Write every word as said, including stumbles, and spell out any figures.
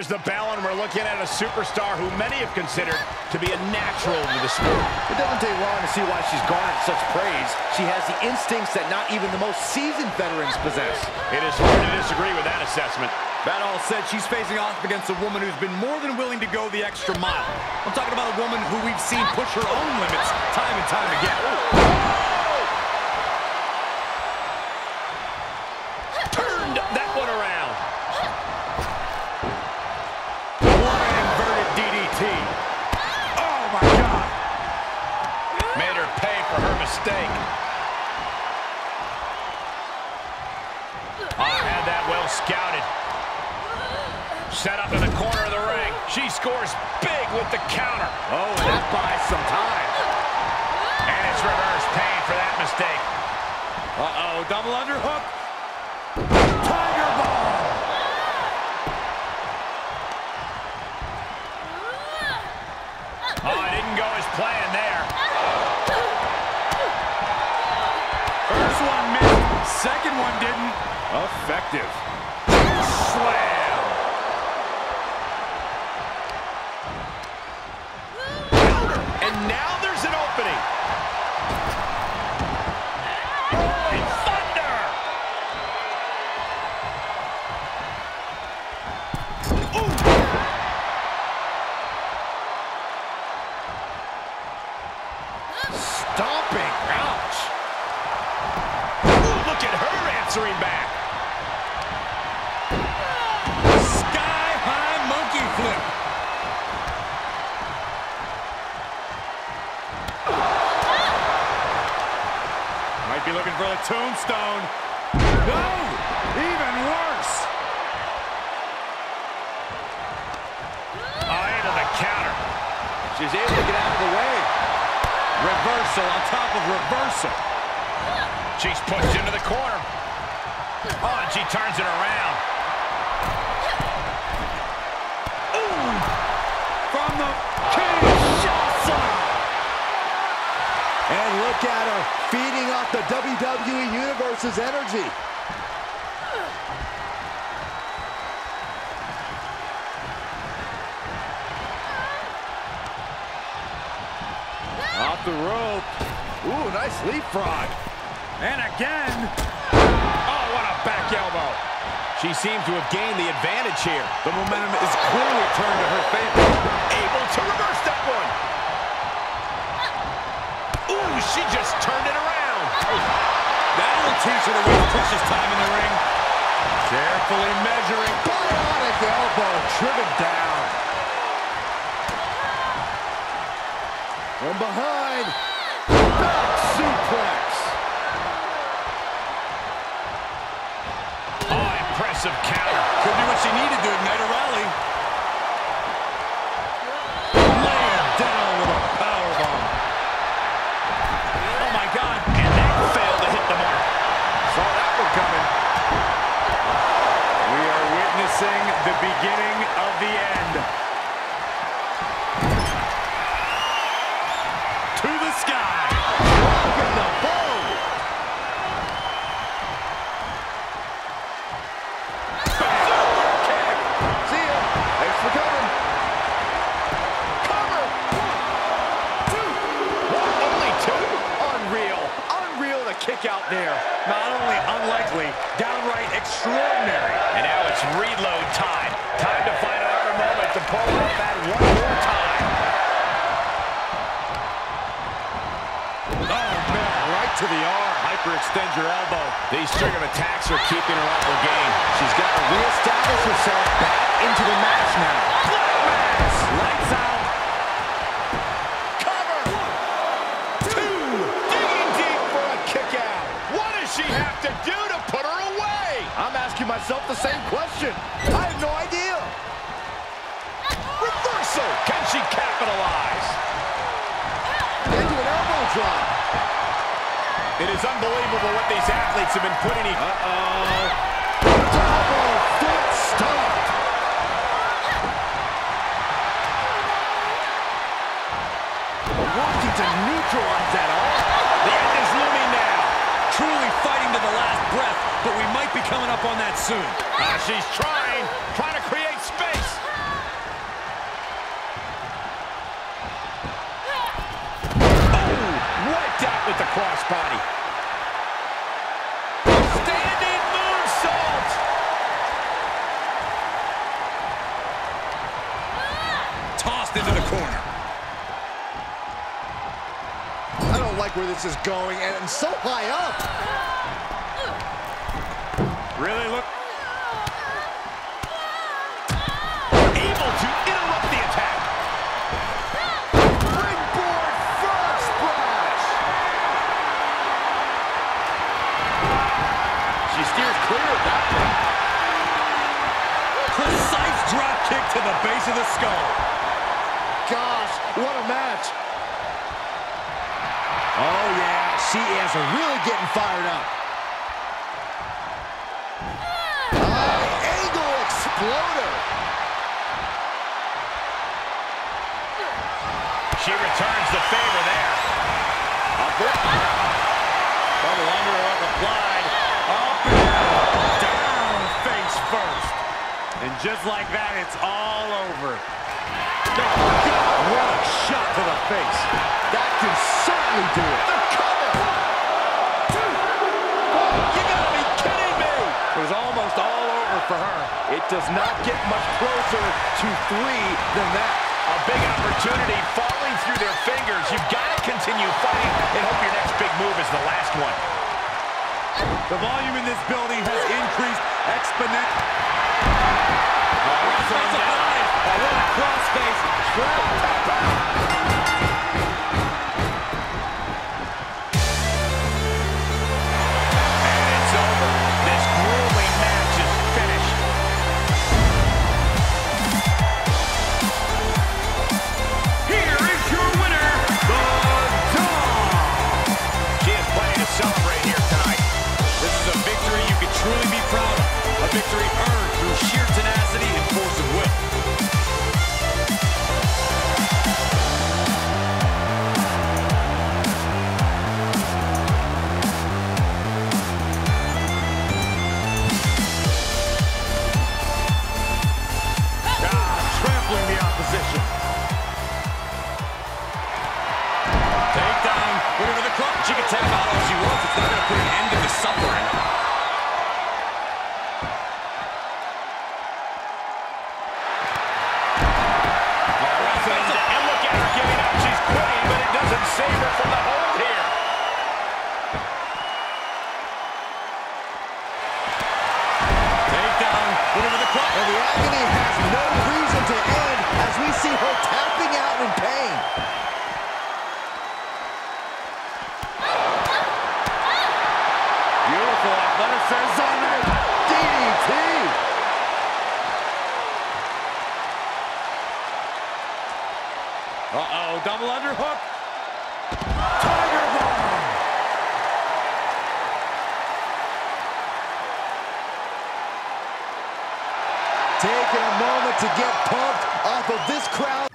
rings the bell, and we're looking at a superstar who many have considered to be a natural to the sport. It doesn't take long to see why she's garnered such praise. She has the instincts that not even the most seasoned veterans possess. It is hard to disagree with that assessment. That all said, she's facing off against a woman who's been more than willing to go the extra mile. I'm talking about a woman who we've seen push her own limits time and time again. Turned that one around. What an inverted D D T. Oh, my God. Made her pay for her mistake. I had that well scouted. Set up in the corner of the ring. She scores big with the counter. Oh, and that buys some time. And it's reverse pain for that mistake. Uh-oh, double underhook. Tiger Bomb. Oh, it didn't go as planned there. First one missed. Second one didn't. Effective. Slam. And now there's an opening. And thunder. Ooh. Stomping. Ouch. Ooh, look at her answering back. Sky-high monkey flip. Might be looking for the tombstone. No! Even worse! Oh, into the counter. She's able to get out of the way. Reversal on top of reversal. She's pushed into the corner. Oh, and she turns it around. Ooh! From the Kinshasa! And look at her, feeding off the W W E Universe's energy. Off the rope. Ooh, nice leapfrog. And again. Oh, what a back elbow. She seems to have gained the advantage here. The momentum is clearly turned to her favor. Able to reverse that one. Ooh, she just turned it around. That'll teach her to waste precious time in the ring. Carefully measuring. Bionic elbow driven down. From behind. Back suplex. Oh, impressive counter. Could be what she needed to ignite a rally. Laying down with a powerbomb. Oh, my God. And that failed to hit the mark. Saw that one coming. We are witnessing the beginning of the end. To the sky. Rocking the bow. Super kick. See ya. Thanks for coming. Cover. One, two. What? Only two? Unreal. Unreal to kick out there. Not only unlikely, downright extraordinary. And now it's reload time. Time to find another moment to pull off that one more time. Oh, man, right to the arm. Hyperextend your elbow. These string of attacks are keeping her off her game. She's got to reestablish herself back into the match now. Max. Lights out. Cover. One, two. Digging deep for a kick out. What does she have to do to put her away? I'm asking myself the same question. I have no idea. Reversal. Can she capitalize? Into an elbow drop. It is unbelievable what these athletes have been putting in. Uh-oh. Double foot stomp. Working to neutralize that arm. The end is looming now. Truly fighting to the last breath, but we might be coming up on that soon. Uh, she's trying, trying to create space. body. Standing moonsault. Tossed into the corner. I don't like where this is going, and it's so high up. Really look. Able to interrupt the attack. Springboard frog splash. She steers clear of that one. Precise drop kick to the base of the skull. Gosh, what a match. Oh, yeah, she is really getting fired up. High angle exploder. She returns the favor there. Up it. Double underhook applied. Up and down, face first. And just like that, it's all over. Oh, God, what a shot to the face. That can certainly do it. The cover. You gotta be kidding me. It was almost all over for her. It does not get much closer to three than that. A big opportunity falling through their fingers. You've got to continue fighting and hope your next big move is the last one. The volume in this building has increased exponentially. A little crossface. Trap tap out. And it's over. This grueling match is finished. Here is your winner, The Dawn. She has plenty to celebrate here tonight. This is a victory you can truly be proud of. A victory earned through sheer tenacity and force of will. She can tap out all she wants. It's not going to put an end to the suffering. And look at her giving up. She's quitting, but it doesn't save her from the hold here. Takedown. Put her to the club. And the agony has no reason to end as we see her tapping out in pain. Beautiful athleticism. D D T. Uh-oh, double underhook. Tiger bomb. Taking a moment to get pumped off of this crowd